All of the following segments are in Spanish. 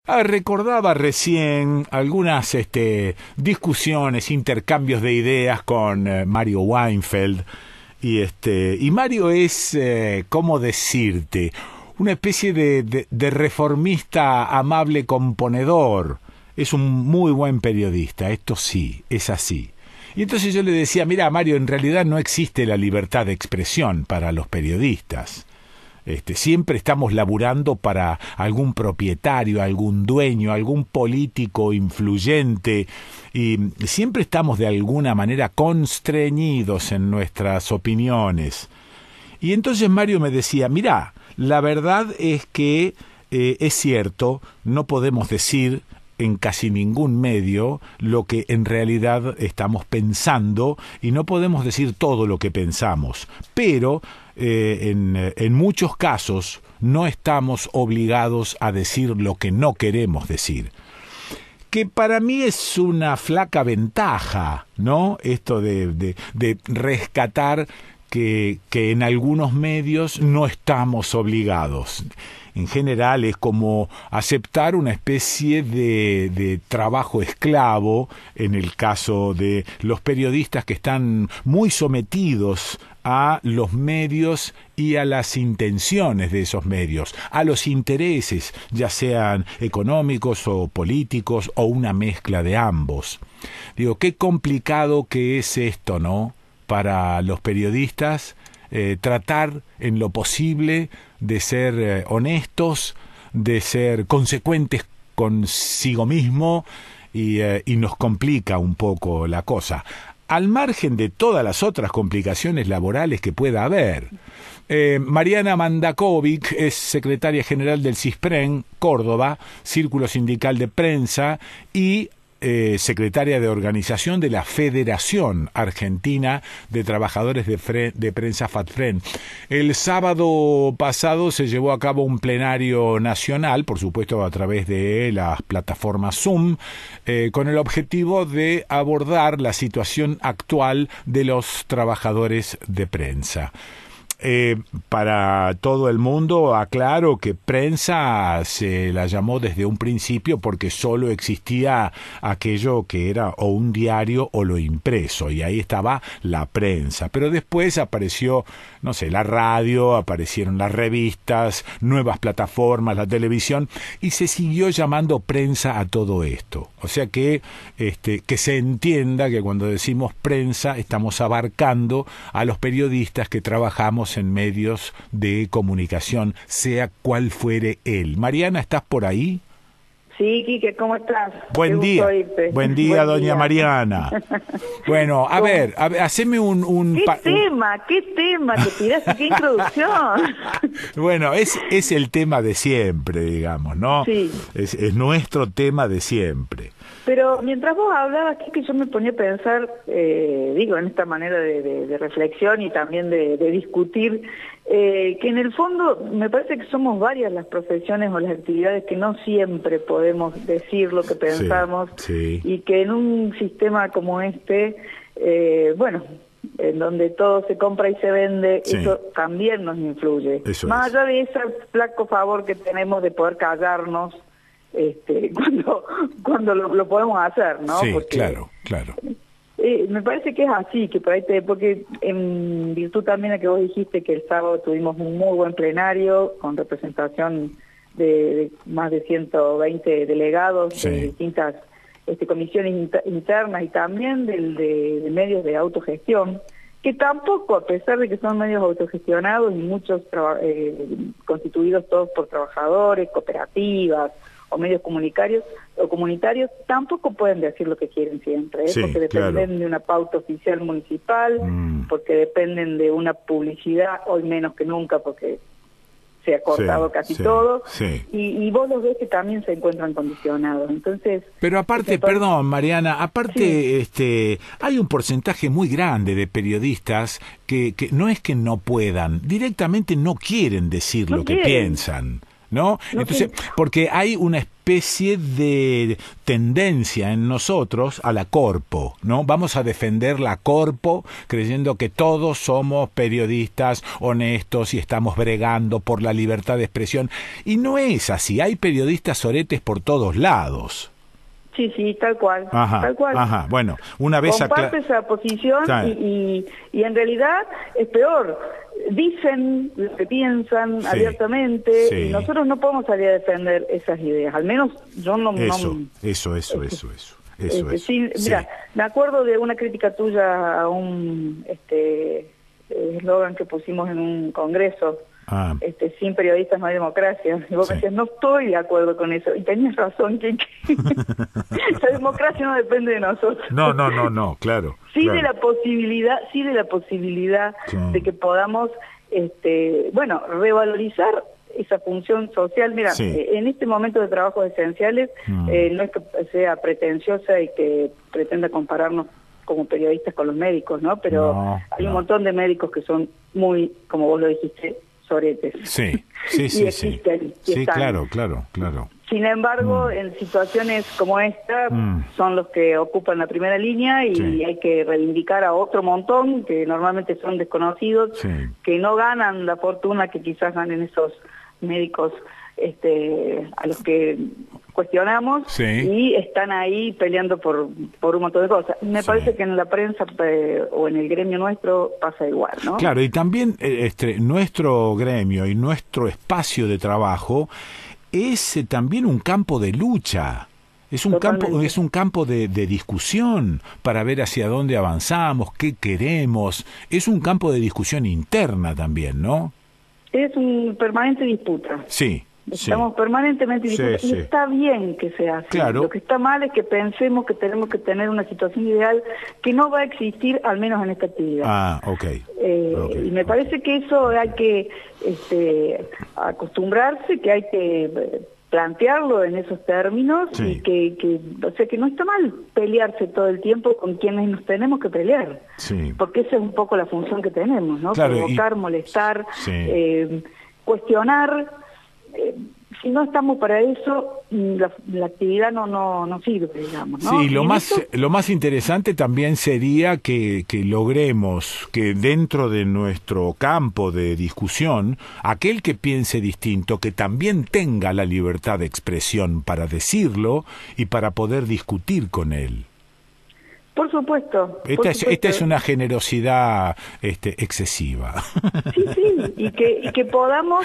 Recordaba recién algunas discusiones, intercambios de ideas con Mario Weinfeld. Y Mario es, ¿cómo decirte? Una especie de reformista amable componedor. Es un muy buen periodista, esto sí, es así. Y entonces yo le decía, mira, Mario, en realidad no existe la libertad de expresión para los periodistas. Siempre estamos laburando para algún propietario, algún dueño, algún político influyente, y siempre estamos de alguna manera constreñidos en nuestras opiniones. Y entonces Mario me decía, mirá, la verdad es que es cierto, no podemos decir en casi ningún medio lo que en realidad estamos pensando, y no podemos decir todo lo que pensamos, pero en muchos casos no estamos obligados a decir lo que no queremos decir. Que para mí es una flaca ventaja, ¿no? Esto de rescatar que en algunos medios no estamos obligados. En general es como aceptar una especie de trabajo esclavo en el caso de los periodistas que están muy sometidos a los medios y a las intenciones de esos medios, a los intereses, ya sean económicos o políticos o una mezcla de ambos. Digo, qué complicado que es esto, ¿no? Para los periodistas, tratar en lo posible de ser honestos, de ser consecuentes consigo mismo, y nos complica un poco la cosa, al margen de todas las otras complicaciones laborales que pueda haber. Mariana Mandakovic es secretaria general del CISPREN, Córdoba, Círculo Sindical de Prensa, y secretaria de organización de la Federación Argentina de Trabajadores de Prensa FATFREN. El sábado pasado se llevó a cabo un plenario nacional, por supuesto a través de las plataformas Zoom, con el objetivo de abordar la situación actual de los trabajadores de prensa. Para todo el mundo aclaro que prensa se la llamó desde un principio porque solo existía aquello que era o un diario o lo impreso, y ahí estaba la prensa, pero después apareció, no sé, la radio, aparecieron las revistas, nuevas plataformas, la televisión, y se siguió llamando prensa a todo esto. O sea que se entienda que cuando decimos prensa estamos abarcando a los periodistas que trabajamos en medios de comunicación, sea cual fuere él. Mariana, ¿estás por ahí? Sí, Quique, ¿cómo estás? Buen día, buen día, doña Mariana. Bueno, a ver, haceme un... ¿Qué tema? ¿Te tiraste? ¿Qué introducción? Bueno, es el tema de siempre, digamos, ¿no? Sí. Es nuestro tema de siempre. Pero mientras vos hablabas, que yo me ponía a pensar, en esta manera de reflexión y también de discutir, que en el fondo me parece que somos varias las profesiones o las actividades que no siempre podemos decir lo que pensamos, sí. Y que en un sistema como este, en donde todo se compra y se vende, sí, eso también nos influye. Eso más es. allá de ese flaco favor que tenemos de poder callarnos, cuando lo podemos hacer, ¿no? Sí, porque, claro. me parece que es así, que por ahí porque en virtud también a que vos dijiste que el sábado tuvimos un muy buen plenario con representación de más de 120 delegados, sí, de distintas comisiones internas y también de medios de autogestión, que tampoco, a pesar de que son medios autogestionados y muchos constituidos todos por trabajadores, cooperativas o medios comunitarios, tampoco pueden decir lo que quieren siempre, sí, porque dependen, claro, de una pauta oficial municipal, porque dependen de una publicidad, hoy menos que nunca, porque se ha cortado casi todo, y vos los ves que también se encuentran condicionados. Entonces, pero aparte, perdón, Mariana, aparte, sí, hay un porcentaje muy grande de periodistas que no es que no puedan, directamente no quieren decir lo que piensan. ¿no? Entonces, porque hay una especie de tendencia en nosotros a la corpo, ¿no? Vamos a defender la corpo creyendo que todos somos periodistas honestos y estamos bregando por la libertad de expresión. Y no es así, hay periodistas soretes por todos lados. Sí, tal cual. Tal cual. Ajá, bueno, una vez comparte esa posición y en realidad es peor. Dicen lo que piensan abiertamente y nosotros no podemos salir a defender esas ideas. Al menos yo no... Eso. Sí, mira, me acuerdo de una crítica tuya a un eslogan que pusimos en un congreso. Sin periodistas no hay democracia. Y vos me decías, no estoy de acuerdo con eso. Y tenías razón, que la democracia no depende de nosotros. No, claro. Sí, de la posibilidad de que podamos, revalorizar esa función social. Mira, en este momento de trabajos esenciales, no es que sea pretenciosa y que pretenda compararnos como periodistas con los médicos, ¿no? Pero hay un montón de médicos que son muy, como vos lo dijiste, soretes. Sí. Y claro. Sin embargo, en situaciones como esta, son los que ocupan la primera línea y hay que reivindicar a otro montón, que normalmente son desconocidos, que no ganan la fortuna que quizás ganen esos médicos a los que cuestionamos y están ahí peleando por un montón de cosas. Me parece que en la prensa o en el gremio nuestro pasa igual, ¿no? Claro, y también nuestro gremio y nuestro espacio de trabajo es también un campo de lucha. Es un campo de discusión para ver hacia dónde avanzamos, qué queremos. Es un campo de discusión interna también, ¿no? Es un permanente disputa. Estamos permanentemente disputa y está bien que sea así. Claro. Lo que está mal es que pensemos que tenemos que tener una situación ideal que no va a existir, al menos en esta actividad. Y me parece que eso hay que acostumbrarse, que hay que plantearlo en esos términos y que no está mal pelearse todo el tiempo con quienes nos tenemos que pelear, porque esa es un poco la función que tenemos, ¿no? Provocar, molestar, cuestionar. Si no estamos para eso, la actividad no sirve, digamos, ¿no? Sí, lo más interesante también sería que logremos que dentro de nuestro campo de discusión, aquel que piense distinto, que también tenga la libertad de expresión para decirlo y para poder discutir con él. Por supuesto. Esta es una generosidad excesiva. Sí, y que podamos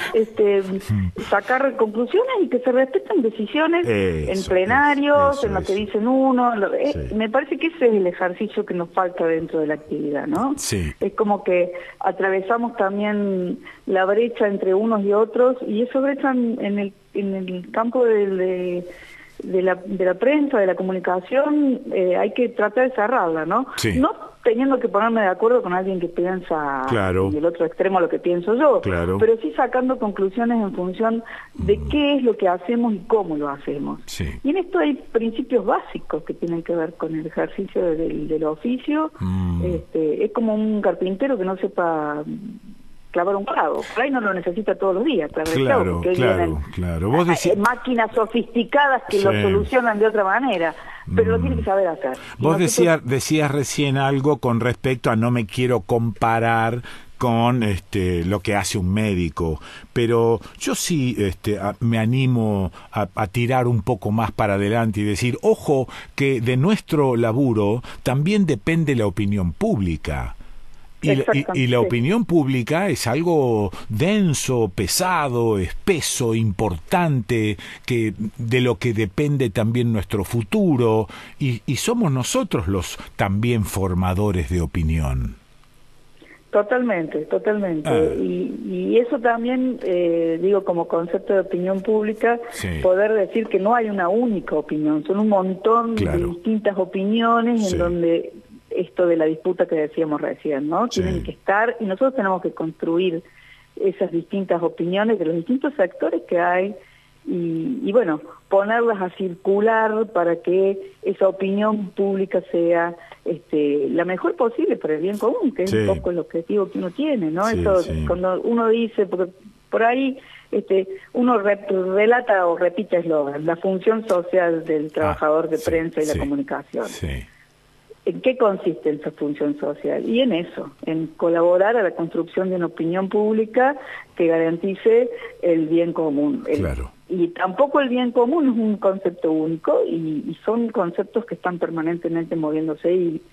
sacar conclusiones y que se respeten decisiones en plenarios, en lo que dicen uno. Me parece que ese es el ejercicio que nos falta dentro de la actividad, ¿no? Es como que atravesamos también la brecha entre unos y otros, y esa brecha en el campo de la prensa, de la comunicación, hay que tratar de cerrarla, ¿no? No teniendo que ponerme de acuerdo con alguien que piensa en el otro extremo lo que pienso yo, pero sí sacando conclusiones en función de qué es lo que hacemos y cómo lo hacemos. Y en esto hay principios básicos que tienen que ver con el ejercicio del oficio. Es como un carpintero que no sepa clavar un clavo, por ahí no lo necesita todos los días, claro. Vos decís... máquinas sofisticadas que lo solucionan de otra manera, pero lo tiene que saber hacer. Vos decías recién algo con respecto a no me quiero comparar con lo que hace un médico, pero yo sí me animo a tirar un poco más para adelante y decir, ojo, que de nuestro laburo también depende la opinión pública. Y la opinión pública es algo denso, pesado, espeso, importante, que de lo que depende también nuestro futuro, y somos nosotros los también formadores de opinión. Totalmente. Y eso también, digo, como concepto de opinión pública, poder decir que no hay una única opinión, son un montón de distintas opiniones en donde esto de la disputa que decíamos recién, ¿no? Tienen que estar, y nosotros tenemos que construir esas distintas opiniones de los distintos sectores que hay y bueno, ponerlas a circular para que esa opinión pública sea la mejor posible para el bien común, que es un poco el objetivo que uno tiene, ¿no? Cuando uno dice, porque por ahí uno relata o repite eslogan, la función social del trabajador de prensa y la comunicación. Sí. ¿En qué consiste esa función social? Y en eso, en colaborar a la construcción de una opinión pública que garantice el bien común. Claro. Y tampoco el bien común es un concepto único y son conceptos que están permanentemente moviéndose y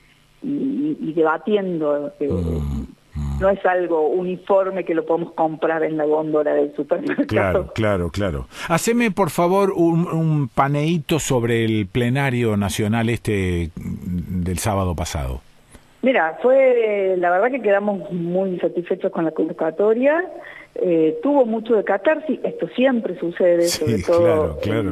debatiendo. No es algo uniforme que lo podemos comprar en la góndola del supermercado. Claro. Haceme, por favor, un paneíto sobre el plenario nacional del sábado pasado. Mira, la verdad que quedamos muy satisfechos con la convocatoria. Tuvo mucho de catarsis, esto siempre sucede, sobre todo claro.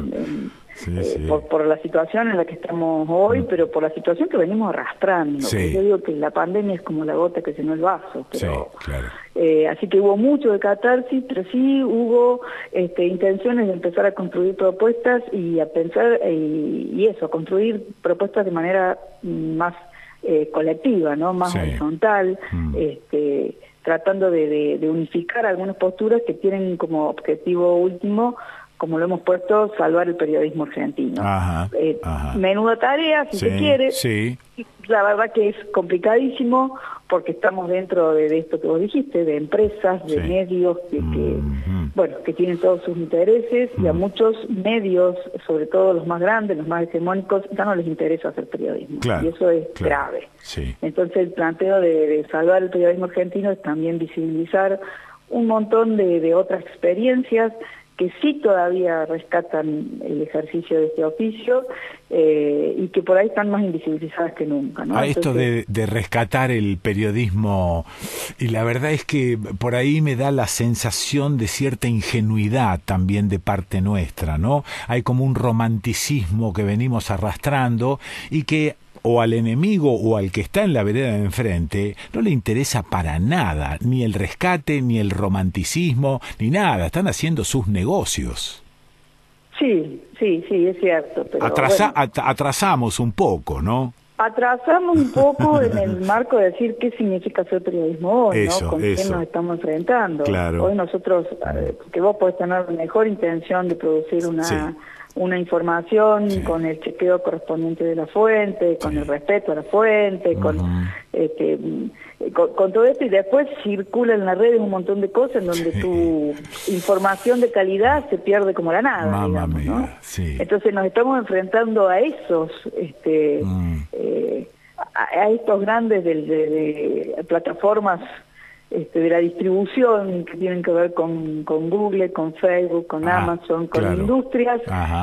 por la situación en la que estamos hoy, pero por la situación que venimos arrastrando. Yo digo que la pandemia es como la gota que llenó el vaso. Pero, así que hubo mucho de catarsis, pero sí hubo intenciones de empezar a construir propuestas y a pensar, a construir propuestas de manera más colectiva, ¿no? Más horizontal, tratando de unificar algunas posturas que tienen como objetivo último, como lo hemos puesto, salvar el periodismo argentino. Menuda tarea, si se quiere. La verdad que es complicadísimo porque estamos dentro de esto que vos dijiste, de empresas, de medios que tienen todos sus intereses y a muchos medios, sobre todo los más grandes, los más hegemónicos, ya no les interesa hacer periodismo. Y eso es grave. Entonces el planteo de salvar el periodismo argentino es también visibilizar un montón de otras experiencias que sí todavía rescatan el ejercicio de este oficio y que por ahí están más invisibilizadas que nunca, ¿no? Esto de rescatar el periodismo, y la verdad es que por ahí me da la sensación de cierta ingenuidad también de parte nuestra, ¿no? Hay como un romanticismo que venimos arrastrando y que o al enemigo o al que está en la vereda de enfrente no le interesa para nada, ni el rescate, ni el romanticismo, ni nada. Están haciendo sus negocios. Sí, es cierto. Pero atrasamos un poco, ¿no? Atrasamos un poco en el marco de decir qué significa hacer periodismo hoy, ¿no? Con quién nos estamos enfrentando. Hoy nosotros, que vos podés tener la mejor intención de producir una información con el chequeo correspondiente de la fuente, con el respeto a la fuente, con todo esto, y después circula en las redes un montón de cosas en donde tu información de calidad se pierde como la nada, digamos, ¿no? Entonces nos estamos enfrentando a esos a estos grandes de plataformas de la distribución que tienen que ver con Google, con Facebook, con Amazon, con industrias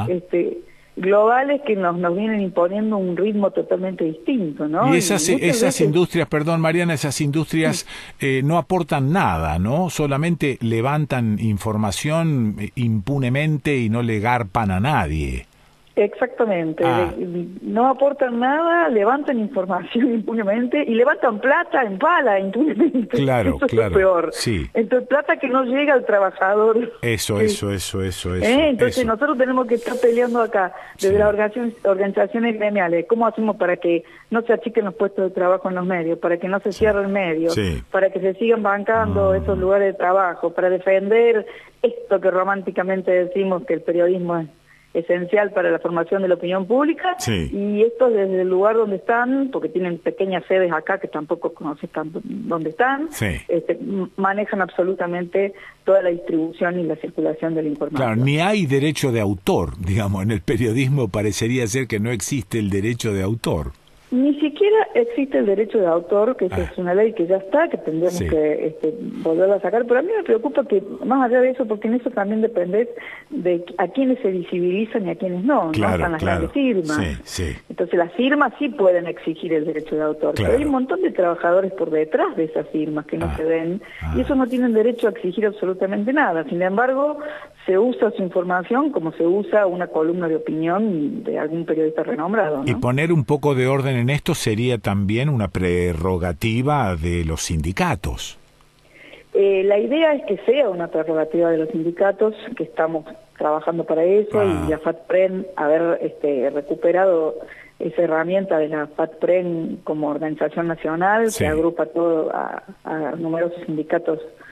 globales que nos vienen imponiendo un ritmo totalmente distinto, ¿no? Y esas industrias, perdón Mariana, esas industrias no aportan nada, ¿no? Solamente levantan información impunemente y no le garpan a nadie. Exactamente, no aportan nada, levantan información impunemente y levantan plata en pala impunemente. Eso es lo peor. Entonces plata que no llega al trabajador. Eso. Entonces nosotros tenemos que estar peleando acá desde las organizaciones gremiales. ¿Cómo hacemos para que no se achiquen los puestos de trabajo en los medios, para que no se cierren medios, para que se sigan bancando esos lugares de trabajo, para defender esto que románticamente decimos que el periodismo es esencial para la formación de la opinión pública, y esto desde el lugar donde están, porque tienen pequeñas sedes acá que tampoco conoces dónde están, manejan absolutamente toda la distribución y la circulación de la información. Claro, ni hay derecho de autor, digamos, en el periodismo parecería ser que no existe el derecho de autor. Ni siquiera existe el derecho de autor, que es una ley que ya está, que tendríamos que volverla a sacar, pero a mí me preocupa que, más allá de eso, porque en eso también depende de a quienes se visibilizan y a quienes no, ¿no? Están las grandes firmas. Entonces las firmas sí pueden exigir el derecho de autor, pero hay un montón de trabajadores por detrás de esas firmas que no se ven, y esos no tienen derecho a exigir absolutamente nada. Sin embargo, se usa su información como se usa una columna de opinión de algún periodista renombrado, ¿no? Y poner un poco de orden en esto sería también una prerrogativa de los sindicatos. La idea es que sea una prerrogativa de los sindicatos, que estamos trabajando para eso, y la FATPREN haber recuperado esa herramienta de la FATPREN como organización nacional que agrupa a numerosos sindicatos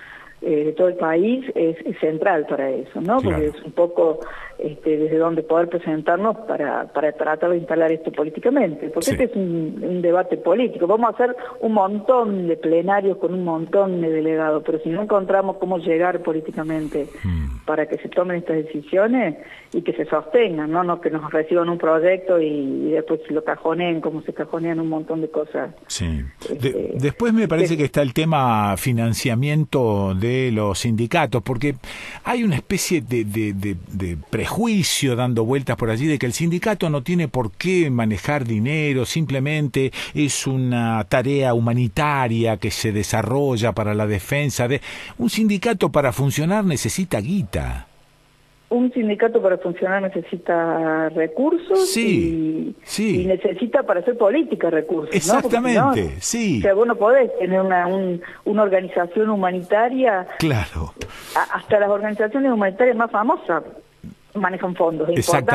de todo el país es central para eso, ¿no? Claro. Porque es un poco desde donde poder presentarnos para tratar de instalar esto políticamente, porque Sí. este es un debate político. Vamos a hacer un montón de plenarios con un montón de delegados, pero si no encontramos cómo llegar políticamente para que se tomen estas decisiones y que se sostengan, no que nos reciban un proyecto y después lo cajoneen como se cajonean un montón de cosas. Sí. Después me parece que está el tema financiamiento de los sindicatos, porque hay una especie de prejuicio dando vueltas por allí de que el sindicato no tiene por qué manejar dinero, simplemente es una tarea humanitaria que se desarrolla para la defensa de... Un sindicato para funcionar necesita guita. Un sindicato para funcionar necesita recursos Sí, y necesita para hacer política recursos. Exactamente, ¿no? Porque sí. O sea, vos no podés tener una organización humanitaria. Claro. Hasta las organizaciones humanitarias más famosas manejan fondos.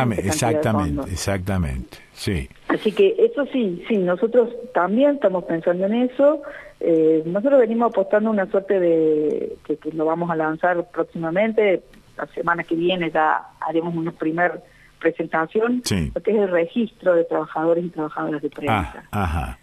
Exactamente, sí. Así que eso sí, nosotros también estamos pensando en eso. Nosotros venimos apostando una suerte de que lo vamos a lanzar próximamente. La semana que viene ya haremos una primera presentación, sí. Lo que es el registro de trabajadores y trabajadoras de prensa. Ajá.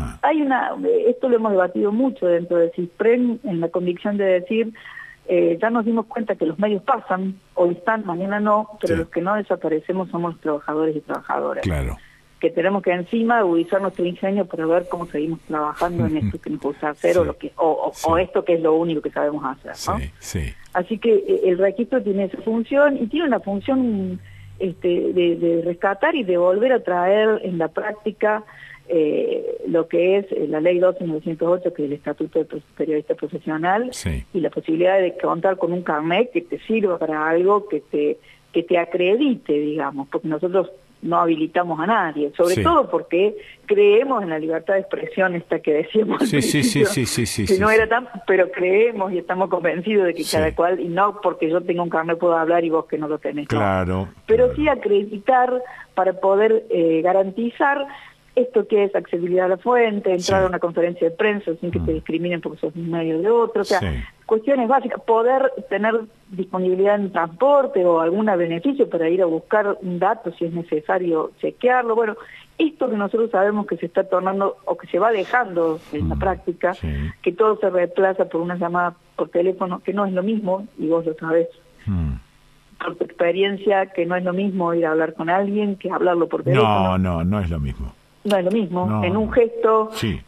Esto lo hemos debatido mucho dentro de CISPREN, en la convicción de decir, ya nos dimos cuenta que los medios pasan, hoy están, mañana no, pero los que no desaparecemos somos los trabajadores y trabajadoras. Claro. Que tenemos que encima agudizar nuestro ingenio para ver cómo seguimos trabajando en esto que nos gusta hacer o esto que es lo único que sabemos hacer, ¿no? Sí. Así que el registro tiene esa función y tiene una función de rescatar y de volver a traer en la práctica lo que es la ley 12.908, que es el Estatuto de Periodista Profesional, y la posibilidad de contar con un carnet que te sirva para algo que te acredite, digamos, porque nosotros no habilitamos a nadie, sobre todo porque creemos en la libertad de expresión esta que decíamos al principio, que no era tan, pero creemos y estamos convencidos de que cada cual, y no porque yo tenga un carnet puedo hablar y vos que no lo tenés. Claro. No. Pero sí acreditar para poder garantizar esto que es accesibilidad a la fuente, entrar a una conferencia de prensa sin que te discriminen porque sos un medio de otro, o sea, cuestiones básicas, poder tener disponibilidad en transporte o algún beneficio para ir a buscar un dato si es necesario chequearlo. Bueno, esto que nosotros sabemos que se está tornando o que se va dejando en la práctica, que todo se reemplaza por una llamada por teléfono, que no es lo mismo, y vos lo sabés. Por tu experiencia, que no es lo mismo ir a hablar con alguien que hablarlo por teléfono. No es lo mismo. No es lo mismo, en un gesto,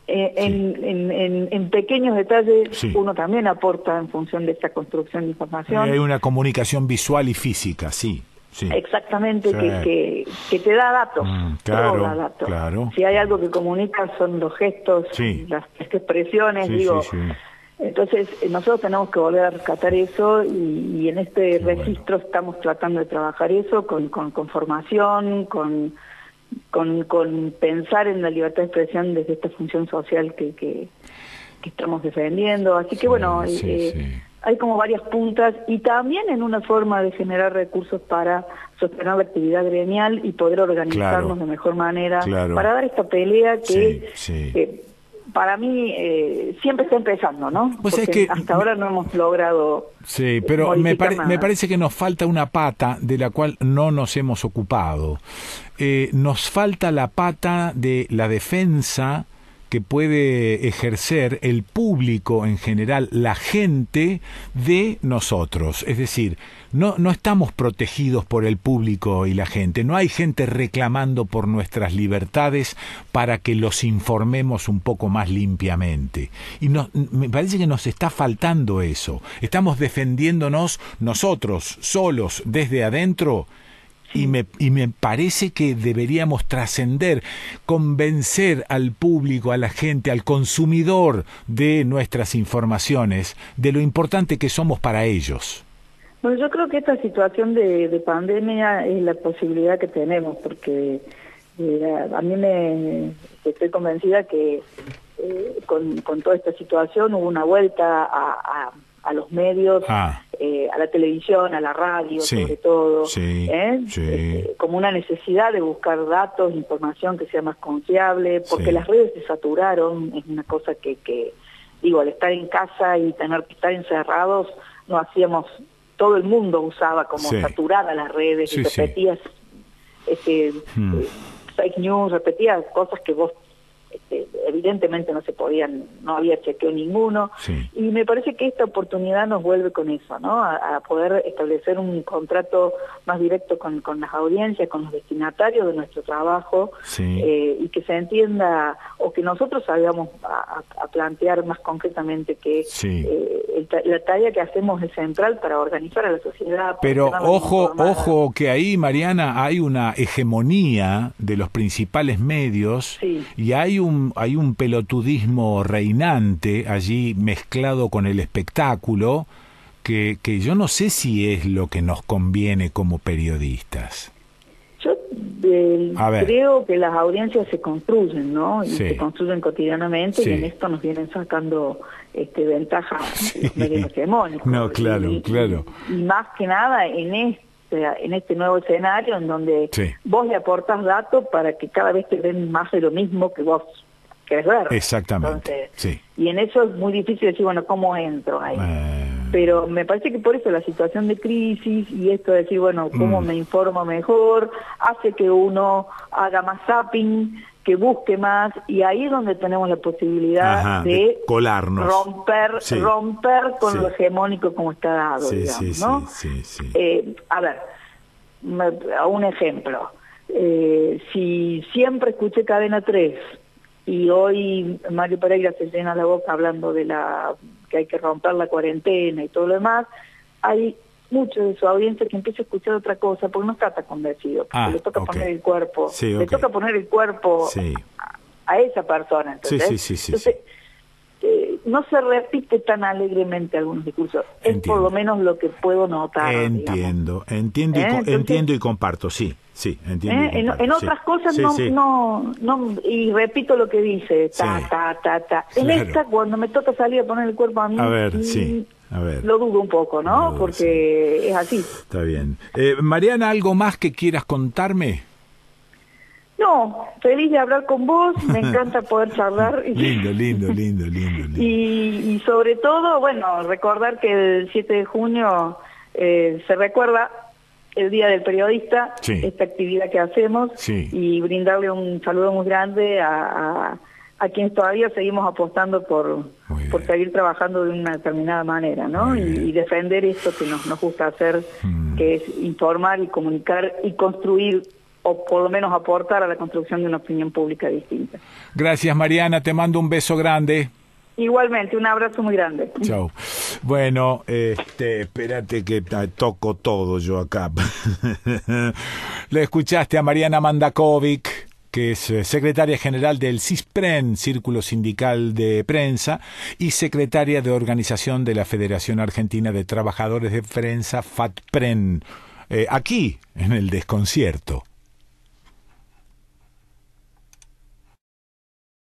en pequeños detalles, uno también aporta en función de esta construcción de información. Hay una comunicación visual y física, sí. Exactamente, que te da datos, da datos. Claro. Si hay algo que comunica son los gestos, las expresiones, Entonces nosotros tenemos que volver a rescatar eso y en este registro estamos tratando de trabajar eso con formación, con pensar en la libertad de expresión desde esta función social que estamos defendiendo. Así que bueno, hay como varias puntas y también en una forma de generar recursos para sostener la actividad gremial y poder organizarnos de mejor manera para dar esta pelea que para mí siempre está empezando, ¿no? Pues porque es que hasta ahora no hemos logrado... Sí, pero me parece que nos falta una pata de la cual no nos hemos ocupado. Nos falta la pata de la defensa que puede ejercer el público en general, la gente de nosotros. Es decir, no estamos protegidos por el público y la gente. No hay gente reclamando por nuestras libertades para que los informemos un poco más limpiamente. Y me parece que nos está faltando eso. Estamos defendiéndonos nosotros, solos, desde adentro. Y me parece que deberíamos trascender, convencer al público, a la gente, al consumidor de nuestras informaciones, de lo importante que somos para ellos. Bueno, yo creo que esta situación de pandemia es la posibilidad que tenemos, porque a mí estoy convencida que con toda esta situación hubo una vuelta a los medios, a la televisión, a la radio, sobre todo, como una necesidad de buscar datos, información que sea más confiable, porque las redes se saturaron, es una cosa que digo, al estar en casa y tener que estar encerrados, no hacíamos, todo el mundo usaba como saturada las redes y repetías fake news, repetías cosas que vos evidentemente no se podían, no había chequeo ninguno, y me parece que esta oportunidad nos vuelve con eso, ¿no? A poder establecer un contrato más directo con las audiencias, con los destinatarios de nuestro trabajo, y que se entienda, o que nosotros salgamos a plantear más concretamente que la tarea que hacemos es central para organizar a la sociedad. Pero ojo que ahí, Mariana, hay una hegemonía de los principales medios, y hay un pelotudismo reinante allí mezclado con el espectáculo que yo no sé si es lo que nos conviene como periodistas. Yo creo que las audiencias se construyen, ¿no? Y se construyen cotidianamente, y en esto nos vienen sacando ventaja los medios hegemónicos. No, claro. Y más que nada en este nuevo escenario en donde vos le aportás datos para que cada vez te den más de lo mismo que vos querés ver. Exactamente. Entonces, y en eso es muy difícil decir, bueno, ¿cómo entro ahí? Pero me parece que por eso la situación de crisis y esto de decir, bueno, ¿cómo me informo mejor? Hace que uno haga más zapping, que busque más, y ahí es donde tenemos la posibilidad de colarnos, romper con lo hegemónico como está dado, digamos, ¿no? A ver, a un ejemplo, si siempre escuché Cadena 3 y hoy Mario Pereira se llena la boca hablando de que hay que romper la cuarentena y todo lo demás, hay muchos de su audiencia que empieza a escuchar otra cosa porque no está tan convencido, porque le toca poner el cuerpo, le toca poner el cuerpo a esa persona. Entonces, no se repite tan alegremente algunos discursos. Es por lo menos lo que puedo notar. Entiendo y comparto, entiendo. En otras cosas no, y repito lo que dice, En esta, cuando me toca salir a poner el cuerpo a mí, lo dudo un poco, ¿no? Porque es así. Está bien. Mariana, ¿algo más que quieras contarme? No, feliz de hablar con vos, me encanta poder charlar. Lindo. Y sobre todo, bueno, recordar que el 7 de junio se recuerda el Día del Periodista, esta actividad que hacemos, y brindarle un saludo muy grande a quienes todavía seguimos apostando por seguir trabajando de una determinada manera, ¿no? Y defender esto que nos gusta hacer, que es informar y comunicar y construir, o por lo menos aportar a la construcción de una opinión pública distinta. Gracias, Mariana, te mando un beso grande. Igualmente, un abrazo muy grande. Chao. Bueno, espérate que toco todo yo acá. Le escuchaste a Mariana Mandakovic, que es secretaria general del CISPREN, Círculo Sindical de Prensa, y secretaria de organización de la Federación Argentina de Trabajadores de Prensa, FATPREN, aquí en El Desconcierto.